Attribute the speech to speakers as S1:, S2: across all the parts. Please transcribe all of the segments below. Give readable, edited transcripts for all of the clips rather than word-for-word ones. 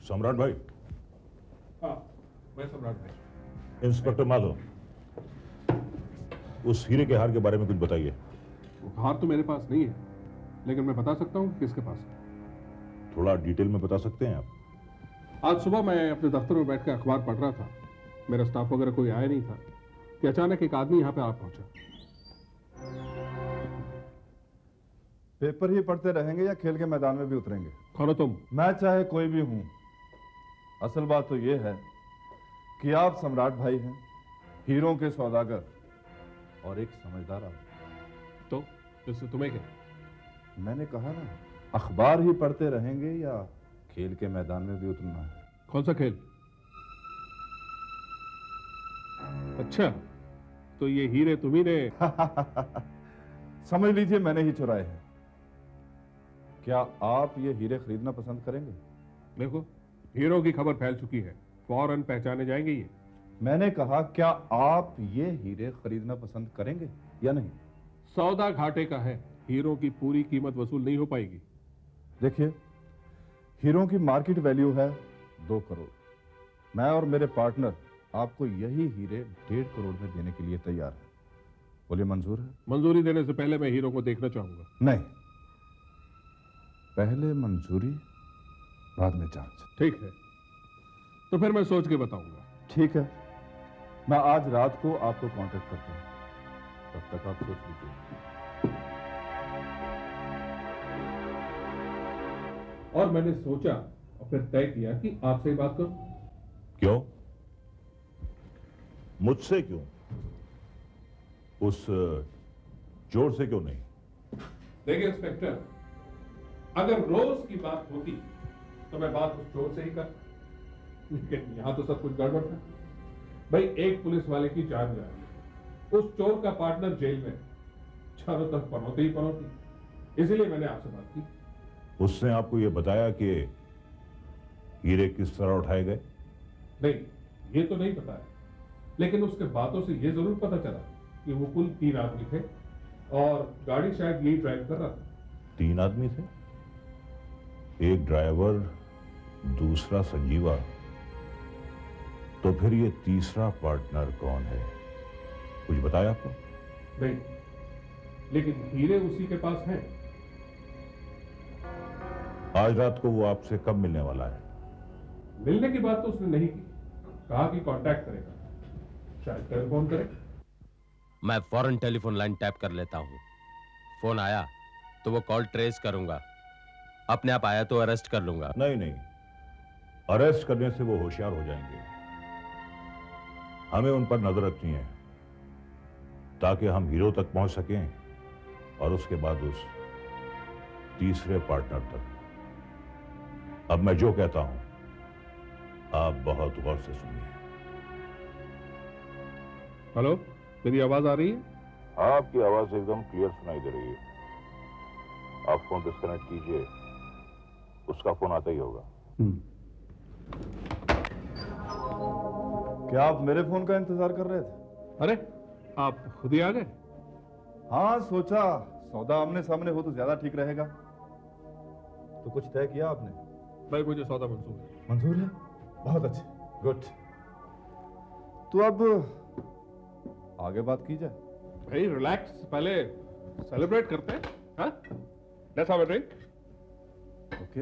S1: सम्राट भाई।
S2: हाँ, मैं सम्राट भाई।
S1: इंस्पेक्टर माधव, उस हीरे के हार के बारे में कुछ बताइए।
S2: वो हार तो मेरे पास नहीं है, लेकिन मैं बता सकता हूँ किसके पास है।
S1: थोड़ा डिटेल में बता सकते हैं आप?
S2: आज सुबह मैं अपने दफ्तर में बैठ कर अखबार पढ़ रहा था, मेरा स्टाफ वगैरह कोई आया नहीं था कि अचानक एक आदमी यहाँ पे आ पहुंचा।
S3: पेपर ही पढ़ते रहेंगे या खेल के मैदान में भी उतरेंगे?
S2: कौन हो तुम?
S3: मैं चाहे कोई भी हूं, असल बात तो यह है कि आप सम्राट भाई हैं, हीरों के सौदागर और एक समझदार आदमी।
S2: तो इससे तुम्हें क्या?
S3: मैंने कहा ना, अखबार ही पढ़ते रहेंगे या खेल के मैदान में भी उतरना है।
S2: कौन सा खेल? अच्छा, तो ये हीरे तुम्ही ने
S3: समझ लीजिए मैंने ही चुराए हैं। क्या आप ये हीरे खरीदना पसंद करेंगे?
S2: देखो, हीरो की खबर फैल चुकी है, फौरन पहचाने जाएंगे ये।
S3: मैंने कहा क्या आप ये हीरे खरीदना पसंद करेंगे या नहीं?
S2: सौदा घाटे का है, हीरो की पूरी कीमत वसूल नहीं हो पाएगी।
S3: देखिए, हीरो की मार्केट वैल्यू है 2 करोड़। मैं और मेरे पार्टनर आपको यही हीरे 1.5 करोड़ में देने के लिए तैयार है। बोलिए, मंजूर है?
S2: मंजूरी देने से पहले मैं हीरो को देखना चाहूंगा।
S3: नहीं, पहले मंजूरी बाद में जांच।
S2: ठीक है, तो फिर मैं सोच के बताऊंगा।
S3: ठीक है, मैं आज रात को आपको कांटेक्ट करता हूं, तब तक आप सोच लीजिए।
S2: और मैंने सोचा और फिर तय किया कि आपसे ही बात करूं।
S1: क्यों? मुझसे क्यों? उस चोर से क्यों नहीं?
S2: देखिए इंस्पेक्टर, अगर रोज की बात होती तो मैं बात उस चोर से ही करता, लेकिन यहां तो सब कुछ गड़बड़ था। भाई, एक पुलिस वाले की जान जा रही है, उस चोर का पार्टनर जेल में, चारों तरफ पनौती ही पनौती। इसीलिए मैंने आपसे बात की।
S1: उसने आपको यह बताया कि हीरे किस तरह उठाए गए?
S2: नहीं, ये तो नहीं बताया, लेकिन उसके बातों से ये जरूर पता चला कि वो कुल 3 आदमी थे और गाड़ी शायद यही ड्राइव कर रहा था।
S1: 3 आदमी थे? एक ड्राइवर, दूसरा संजीवा, तो फिर ये तीसरा पार्टनर कौन है? कुछ बताया आपको?
S2: नहीं, लेकिन हीरे उसी के पास हैं।
S1: आज रात को वो आपसे कब मिलने वाला है?
S2: मिलने की बात तो उसने नहीं की, कहा कि कांटेक्ट करेगा, शायद टेलीफोन करे।
S4: मैं फौरन टेलीफोन लाइन टैप कर लेता हूं। फोन आया तो वो कॉल ट्रेस करूंगा, अपने आप आया तो अरेस्ट कर लूंगा।
S1: नहीं नहीं, अरेस्ट करने से वो होशियार हो जाएंगे। हमें उन पर नजर रखनी है ताकि हम हीरो तक पहुंच सकें और उसके बाद उस तीसरे पार्टनर तक। अब मैं जो कहता हूं आप बहुत गौर से सुनिए।
S2: हेलो, मेरी आवाज आ रही है?
S1: आपकी आवाज एकदम क्लियर सुनाई दे रही है। आप फोन डिस्कनेक्ट कीजिए, उसका फोन आता ही होगा।
S3: क्या आप मेरे फोन का इंतजार कर रहे थे?
S2: अरे, आप खुद ही आ गए?
S3: हाँ, सोचा सौदा आमने सामने हो तो ज्यादा ठीक रहेगा। तो कुछ तय किया आपने?
S2: भाई, मुझे सौदा मंजूर है।
S3: मंजूर है? बहुत अच्छे, गुड। तो अब आगे बात की जाए।
S2: भाई रिलैक्स, पहले सेलिब्रेट करते हैं। हाँ, let's have a drink.
S3: Okay.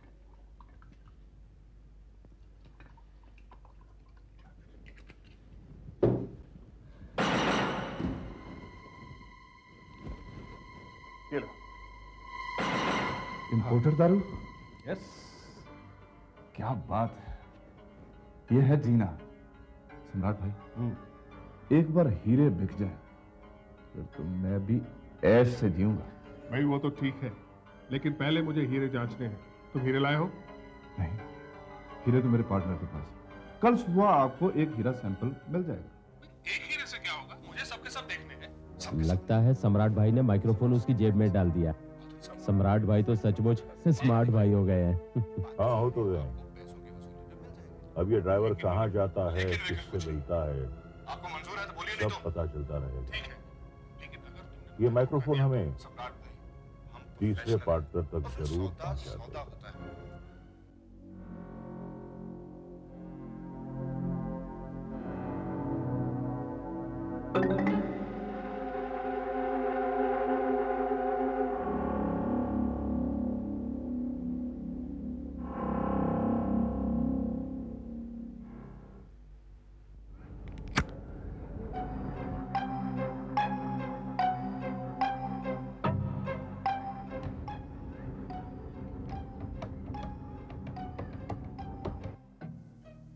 S2: ये लो।
S3: इंपोर्टेड दारू?
S2: यस।
S3: क्या बात है, ये है जीना। सम्राट भाई, एक बार हीरे बिक जाए फिर तो मैं भी ऐश से जीऊंगा।
S2: भाई वो तो ठीक है, लेकिन पहले मुझे हीरे जांचने हैं। तुम हीरे लाए हो?
S3: नहीं, हीरे तो मेरे पार्टनर के पास है। कल सुबह आपको एक हीरा सैंपल मिल जाएगा।
S2: एक हीरे से क्या होगा? मुझे सबके सब देखने हैं।
S4: लगता है सम्राट भाई ने माइक्रोफोन उसकी जेब में डाल दिया। सम्राट भाई तो सचमुच स्मार्ट भाई हो गए हैं।
S1: हाँ, हो तो गए। अब ये ड्राइवर कहाँ जाता है, किससे मिलता है,
S2: आपको मंजूर है तो बोलिए, नहीं
S1: सब पता चलता रहेगा।
S2: ठीक है, लेकिन अगर तुमने
S1: ये माइक्रोफोन हमें
S2: सम्राट भाई, हम
S1: तीसरे पार्टनर तक जरूर पहुंचा
S2: सौदा
S1: देगा।
S2: होता है।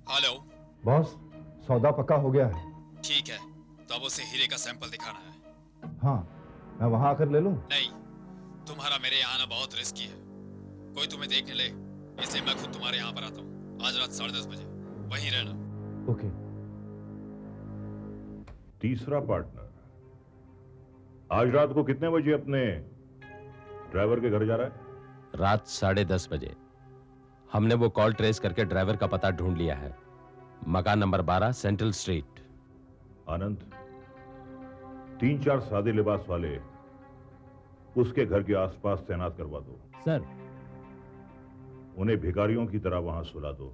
S5: हेलो
S3: बॉस, सौदा पक्का हो गया है।
S5: ठीक है, तो अब उसे हीरे का सैंपल दिखाना है।
S3: हाँ, मैं वहां आकर ले लूं?
S5: नहीं, तुम्हारा मेरे यहाँ आना बहुत रिस्की है। कोई तुम्हें देखने ले, इसलिए मैं खुद तुम्हारे यहाँ पर आता हूँ। आज रात 10:30 बजे वहीं रहना।
S3: ओके।
S1: तीसरा पार्टनर आज रात को कितने बजे अपने ड्राइवर के घर जा रहा है?
S4: रात 10:30 बजे। हमने वो कॉल ट्रेस करके ड्राइवर का पता ढूंढ लिया है। मकान नंबर 12 सेंट्रल स्ट्रीट।
S1: आनंद, 3-4 सादे लिबास वाले उसके घर के आसपास तैनात करवा दो।
S6: सर।
S1: उन्हें भिखारियों की तरह वहां सुला दो।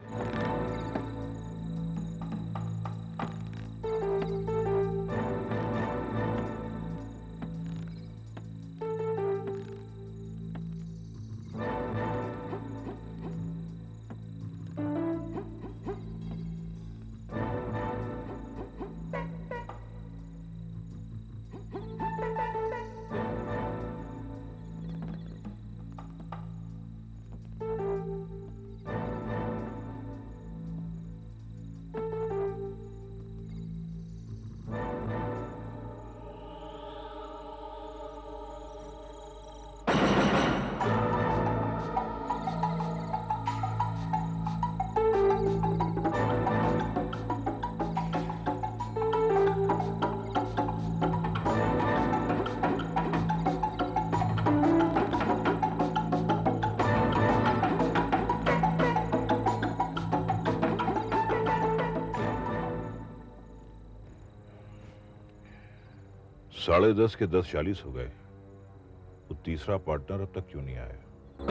S1: साढ़े 10 के 10:40 हो गए। वो तीसरा पार्टनर अब तक क्यों नहीं आया?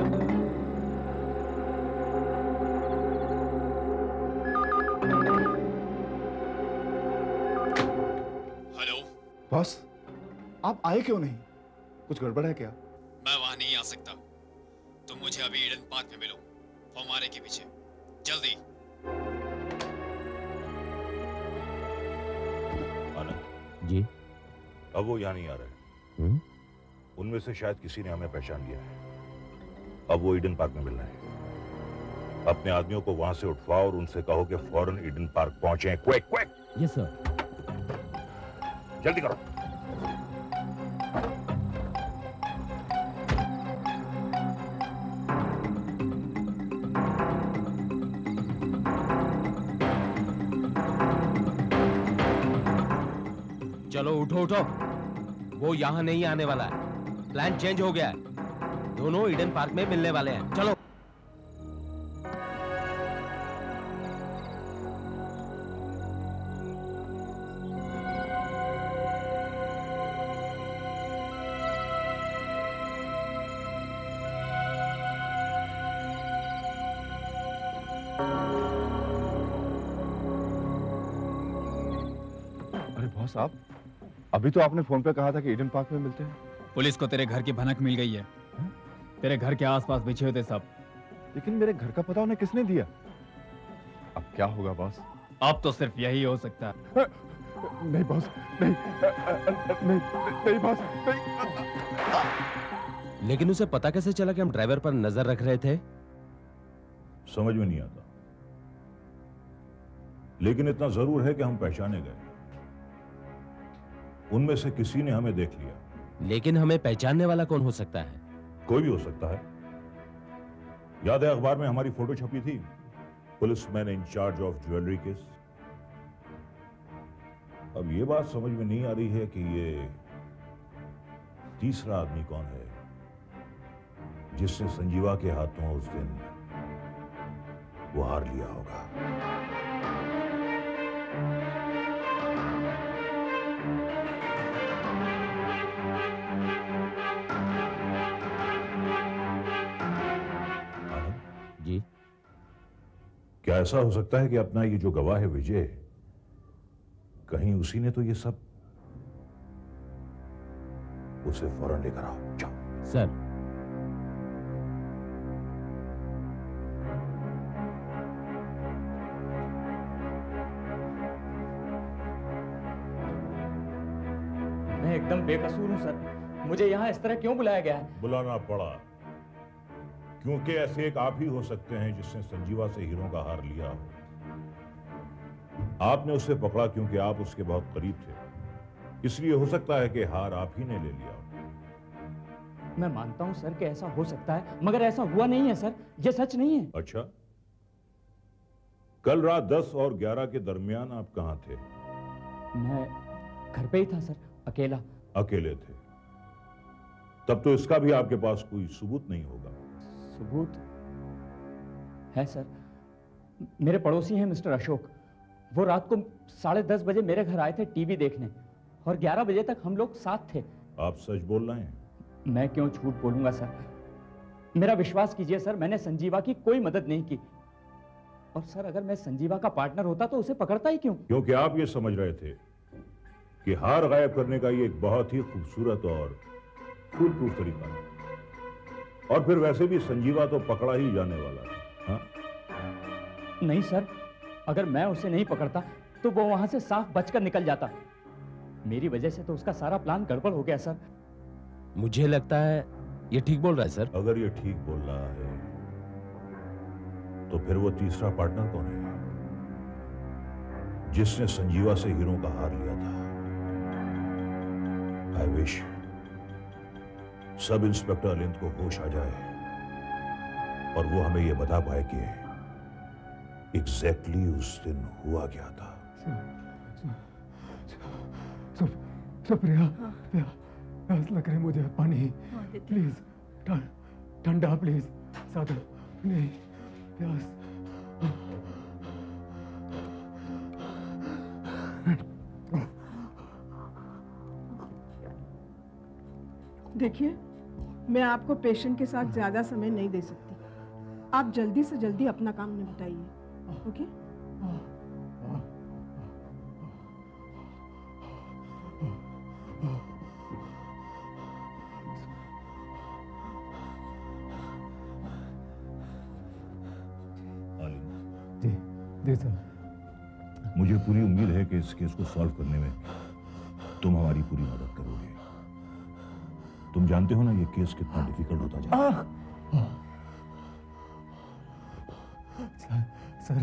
S5: हेलो
S3: बॉस, आप आए क्यों नहीं? कुछ गड़बड़ है क्या?
S5: मैं वहां नहीं आ सकता। तुम मुझे अभी ईडन पार्क में मिलो, फौमारे के पीछे, जल्दी।
S1: आनंद
S4: जी।
S1: अब वो यहाँ नहीं आ रहे। उनमें से शायद किसी ने हमें पहचान लिया है। अब वो ईडन पार्क में मिलना है। अपने आदमियों को वहां से उठवाओ और उनसे कहो कि फौरन ईडन पार्क पहुंचे। Quick quick.
S6: Yes sir.
S1: जल्दी करो।
S4: चलो उठो उठो। वो यहां नहीं आने वाला है। प्लान चेंज हो गया है। दोनों ईडन पार्क में मिलने वाले हैं। चलो।
S3: अरे बॉस, आप अभी तो आपने फोन पे कहा था कि ईडन पार्क में मिलते हैं।
S6: पुलिस को तेरे घर की भनक मिल गई है। तेरे घर के आसपास बिछे हुए थे सब।
S3: लेकिन मेरे घर का पता उन्हें किसने दिया? अब क्या होगा बॉस?
S6: अब तो सिर्फ यही हो सकता है।
S3: नहीं बॉस, नहीं नहीं नहीं बॉस, नहीं।
S4: लेकिन उसे पता कैसे चला कि हम ड्राइवर पर नजर रख रहे थे?
S1: समझ में नहीं आता, लेकिन इतना जरूर है कि हम पहचाने गए। उनमें से किसी ने हमें देख लिया।
S4: लेकिन हमें पहचानने वाला कौन हो सकता है?
S1: कोई भी हो सकता है। याद है अखबार में हमारी फोटो छपी थी, policeman in charge of jewellery case. अब ये बात समझ में नहीं आ रही है कि ये तीसरा आदमी कौन है जिसने संजीवा के हाथों उस दिन वो हार लिया होगा।
S4: जी।
S1: क्या ऐसा हो सकता है कि अपना ये जो गवाह है विजय, कहीं उसी ने तो ये सब? उसे फौरन लेकर आओ। जाओ।
S6: सर। मैं एकदम बेकसूर हूं सर। मुझे यहाँ इस तरह क्यों बुलाया गया है?
S1: बुलाना पड़ा क्योंकि ऐसे एक आप ही हो सकते हैं जिसने संजीवा से हीरों का हार लिया हो। आपने उसे पकड़ा क्योंकि आप उसके बहुत करीब थे, इसलिए हो सकता है कि हार आप ही ने ले लिया।
S6: मैं मानता हूं सर कि ऐसा हो सकता है, मगर ऐसा हुआ नहीं है सर, ये सच नहीं है।
S1: अच्छा, कल रात 10 और 11 के दरमियान आप कहां थे?
S6: मैं घर पे ही था सर, अकेला।
S1: अकेले थे, तब तो इसका भी आपके पास कोई सबूत नहीं होगा।
S6: सबूत है सर, मेरे पड़ोसी हैं मिस्टर अशोक। वो रात को 10:30 बजे मेरे घर आए थे टीवी देखने, और 11 बजे तक हम लोग साथ थे।
S1: आप सच बोल रहे हैं?
S6: मैं क्यों झूठ बोलूंगा सर, मेरा विश्वास कीजिए सर, मैंने संजीवा की कोई मदद नहीं की। और सर, अगर मैं संजीवा का पार्टनर होता तो उसे पकड़ता ही क्यों?
S1: क्योंकि आप ये समझ रहे थे कि हार गायब करने का ये एक बहुत ही खूबसूरत और फूल प्रूफ तरीका है, और फिर वैसे भी संजीवा तो पकड़ा ही जाने वाला है। हाँ?
S6: नहीं सर, अगर मैं उसे नहीं पकड़ता तो वो वहां से साफ बचकर निकल जाता। मेरी वजह से तो उसका सारा प्लान गड़बड़ हो गया सर।
S4: मुझे लगता है ये ठीक बोल रहा है सर।
S1: अगर ये ठीक बोल रहा है तो फिर वो तीसरा पार्टनर कौन है जिसने संजीवा से हीरो का हार लिया था? आई विश सब इंस्पेक्टर अलिंद को होश आ जाए और वो हमें ये बता पाए कि एग्जैक्टली उस दिन हुआ क्या था।
S7: प्रिया, प्यास लग रही मुझे, पानी प्लीज, ठंडा प्लीज, सादा नहीं, प्यास।
S8: देखिए, मैं आपको पेशेंट के साथ ज्यादा समय नहीं दे सकती। आप जल्दी से जल्दी अपना काम निपटाइए, ओके?
S7: जी सर।
S1: मुझे पूरी उम्मीद है कि इस केस को सॉल्व करने में तुम हमारी पूरी मदद करोगे। तुम जानते हो ना ये केस कितना डिफिकल्ट होता जा रहा है।
S7: सर,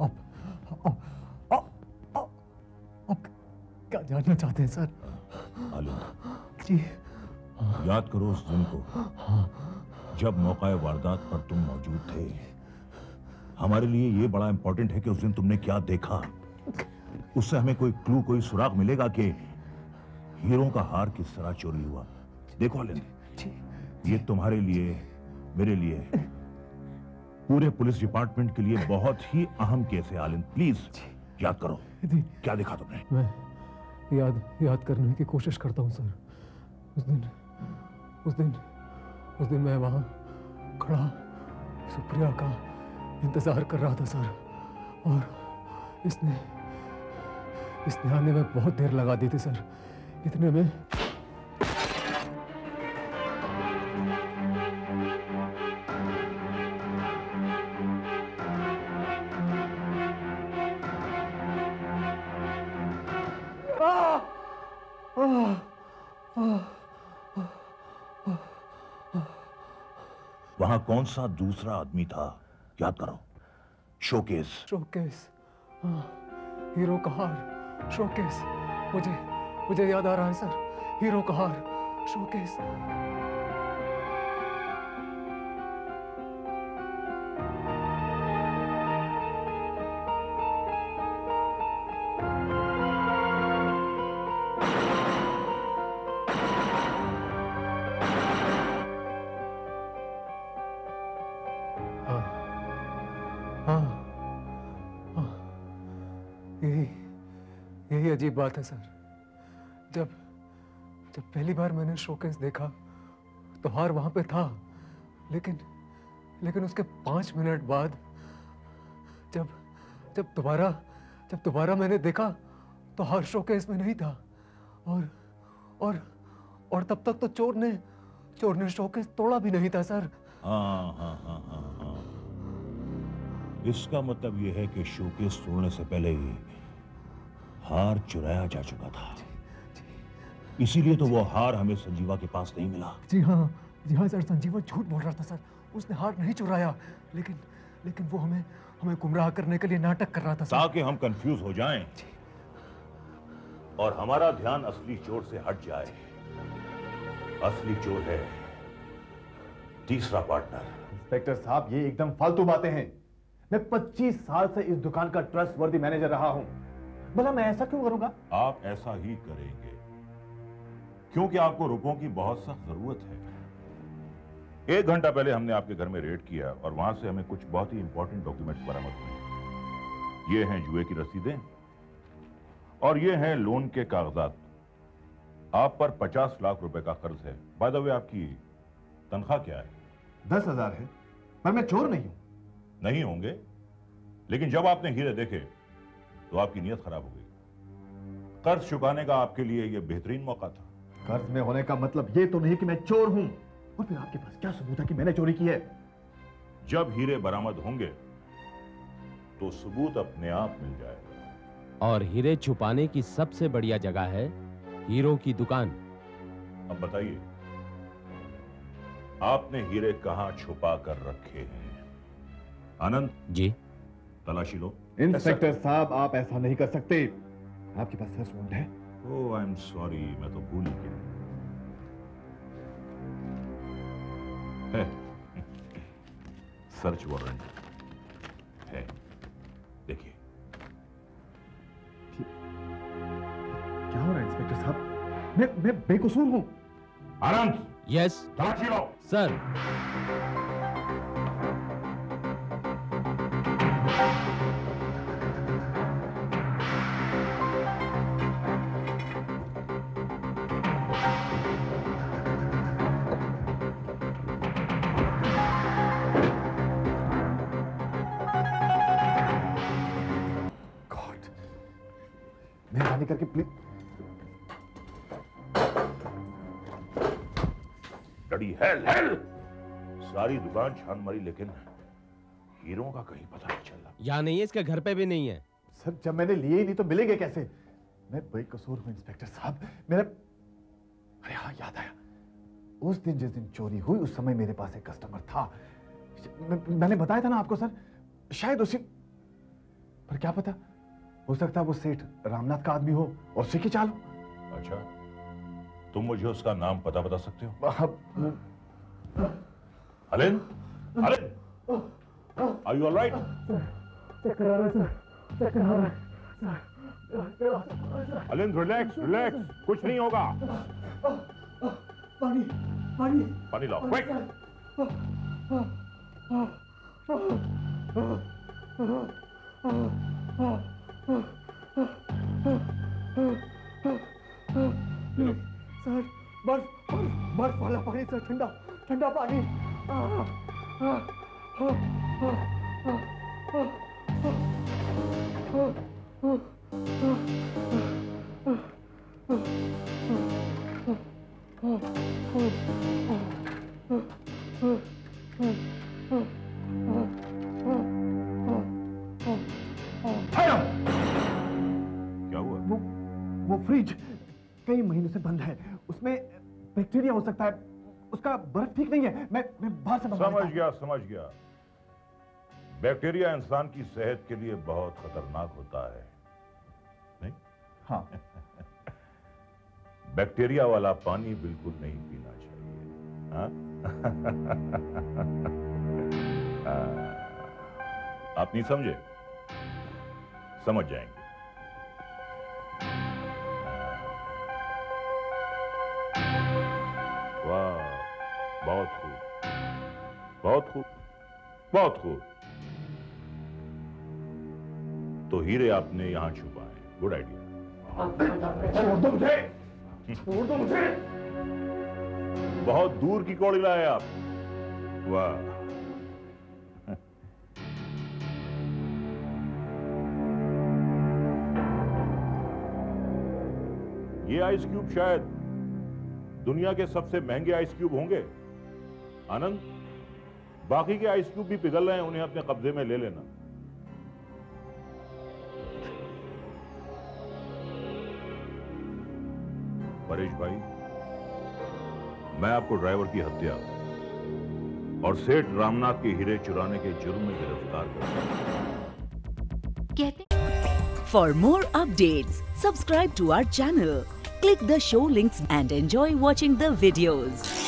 S7: आप क्या जानना चाहते हैं सर?
S1: आलिंद
S7: जी,
S1: याद करो उस दिन को जब मौका वारदात पर तुम मौजूद थे। हमारे लिए ये बड़ा इंपॉर्टेंट है कि उस दिन तुमने क्या देखा। उससे हमें कोई क्लू, कोई सुराग मिलेगा कि हीरो का हार किस तरह चोरी हुआ। देखो आलिंद, ये तुम्हारे लिए, मेरे लिए, पूरे पुलिस डिपार्टमेंट के लिए बहुत ही अहम केस है। आलिंद प्लीज याद करो क्या देखा तुमने।
S7: मैं याद करने की कोशिश करता हूँ सर। उस दिन मैं वहां खड़ा सुप्रिया का इंतजार कर रहा था सर, और इसने आने में बहुत देर लगा दी थी सर। इतने में
S1: वहां कौन सा दूसरा आदमी था याद करो। शोकेस,
S7: हाँ, हीरो का हार, शोकेस। मुझे याद आ रहा है सर, हीरो का हार, शोकेस। यही अजीब बात है सर। जब पहली बार मैंने शोकेस देखा तो हार वहां पे था, लेकिन उसके 5 मिनट बाद जब दोबारा मैंने देखा तो हार शोकेस में नहीं था, और तब तक तो चोर ने शोकेस तोड़ा भी नहीं था सर।
S1: हाँ। इसका मतलब यह है कि शोकेस तोड़ने से पहले ही हार चुराया जा चुका था। इसीलिए तो वो हार हमें संजीवा के पास नहीं मिला।
S7: जी हाँ सर, संजीवा झूठ बोल रहा था सर। उसने हार नहीं चुराया, लेकिन वो हमें हमें गुमराह करने के लिए नाटक कर रहा था सर।
S1: ताकि हम कंफ्यूज हो जाएं और हमारा ध्यान असली चोर से हट जाए। असली चोर है तीसरा पार्टनर।
S3: इंस्पेक्टर साहब, ये एकदम फालतू बातें हैं। मैं 25 साल से इस दुकान का ट्रस्टवर्दी मैनेजर रहा हूं। भला मैं ऐसा क्यों करूंगा?
S1: आप ऐसा ही करेंगे क्योंकि आपको रुपयों की बहुत सख्त जरूरत है। 1 घंटा पहले हमने आपके घर में रेड किया और वहां से हमें कुछ बहुत ही इंपॉर्टेंट डॉक्यूमेंट्स बरामद हुए। ये हैं जुए की रसीदें और ये हैं लोन के कागजात। आप पर 50 लाख रुपए का कर्ज है। बाय द वे, आपकी तनख्वाह क्या है?
S3: 10,000 है, पर मैं चोर नहीं हूं।
S1: नहीं होंगे, लेकिन जब आपने हीरे देखे तो आपकी नीयत खराब हो गई। कर्ज चुकाने का आपके लिए यह बेहतरीन मौका था।
S3: कर्ज में होने का मतलब ये तो नहीं कि मैं चोर हूं। और फिर आपके पास क्या सबूत है कि मैंने चोरी की है?
S1: जब हीरे बरामद होंगे तो सबूत अपने आप मिल जाएगा।
S4: और हीरे छुपाने की सबसे बढ़िया जगह है हीरों की दुकान।
S1: अब बताइए, आपने हीरे कहां छुपा कर रखे हैं? आनंद
S4: जी,
S1: तलाशी लो।
S3: इंस्पेक्टर साहब, आप ऐसा नहीं कर सकते। आपके पास सर्च वारंट है?
S1: ओह, आई एम सॉरी, मैं तो भूल ही गया। सर्च वारंट है, देखिए।
S3: क्या हो रहा है इंस्पेक्टर साहब? मैं बेकसूर हूं।
S1: आनंद,
S4: यस
S1: तलाशी लो।
S4: सर।
S3: मेहरबानी करके प्लीज।
S1: डडी हेल हेल, सारी दुकान छान मारी लेकिन हीरों का कहीं पता नहीं चला।
S4: यहाँ नहीं है, इसके घर पे भी नहीं है।
S3: सर, जब मैंने लिए ही नहीं तो मिलेंगे कैसे? मैं बेकसूर हूं इंस्पेक्टर साहब। मेरा अरे हाँ, याद आया। उस दिन जिस दिन चोरी हुई उस समय मेरे पास एक कस्टमर था। मैंने बताया था ना आपको सर, शायद उसी, पर क्या पता, हो सकता है वो सेठ रामनाथ का आदमी हो और उसी की चाल हो।
S1: अच्छा, तुम मुझे उसका नाम पता बता सकते हो? Helen, Helen, are you alright?
S7: चक्कर आ रहा है सर, चक्कर आ रहा है।
S1: हलेन, रिलैक्स रिलैक्स, कुछ नहीं होगा।
S7: पानी पानी
S1: पानी लाओ, क्विक।
S7: सर, बर्फ बर्फ वाला पानी सर, ठंडा ठंडा पानी।
S1: क्या हुआ?
S3: वो फ्रिज कई महीनों से बंद है। उसमें बैक्टीरिया हो सकता है। उसका बर्फ ठीक नहीं है। मैं बाहर से मंगवा लेता हूं।
S1: समझ गया। बैक्टीरिया इंसान की सेहत के लिए बहुत खतरनाक होता है, नहीं?
S3: हाँ।
S1: बैक्टीरिया वाला पानी बिल्कुल नहीं पीना चाहिए। हाँ? आप नहीं समझे? समझ जाएंगे। वाह, बहुत खूब, बहुत खूब, बहुत खूब। तो हीरे आपने यहां छुपाए, गुड आइडिया।
S3: छोड़ दो मुझे, छोड़ दो मुझे।
S1: बहुत दूर की कौड़ी लाए आप। वाह, ये आइस क्यूब शायद दुनिया के सबसे महंगे आइस क्यूब होंगे। आनंद, बाकी के आइस क्यूब भी पिघल रहे हैं, उन्हें अपने कब्जे में ले लेना। परेश भाई, मैं आपको ड्राइवर की हत्या और सेठ रामनाथ के हीरे चुराने के जुर्म में गिरफ्तार कर।
S9: For more updates, subscribe to our channel, click the show links and enjoy watching the videos.